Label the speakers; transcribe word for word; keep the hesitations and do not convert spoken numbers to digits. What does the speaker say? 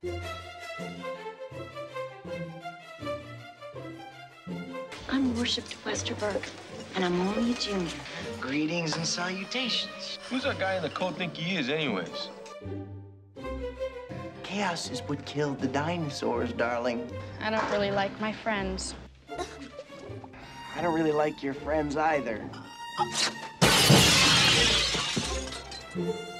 Speaker 1: I'm worshipped Westerberg, and I'm only a junior.
Speaker 2: Greetings and salutations.
Speaker 3: Who's that guy in the coat think he is, anyways?
Speaker 2: Chaos is what killed the dinosaurs, darling.
Speaker 4: I don't really like my friends.
Speaker 2: I don't really like your friends either.